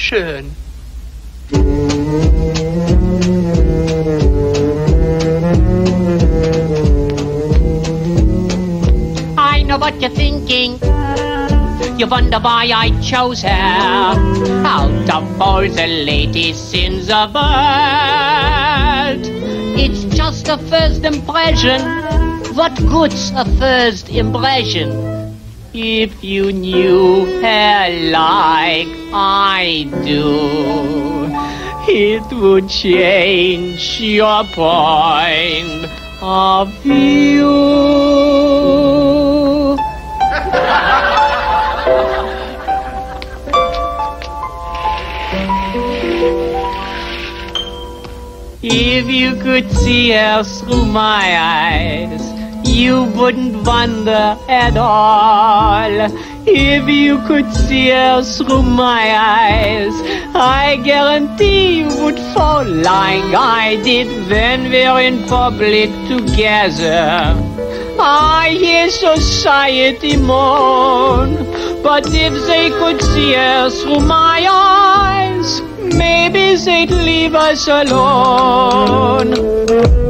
schön. I know what you're thinking. You wonder why I chose her out of all the ladies in the world. It's just a first impression. What good's a first impression? If you knew her like I do, it would change your point of view. If you could see her through my eyes, you wouldn't wonder at all. If you could see her through my eyes, I guarantee you would fall like I did when we're in public together. I hear society moan, but if they could see her through my eyes, maybe they'd leave us alone.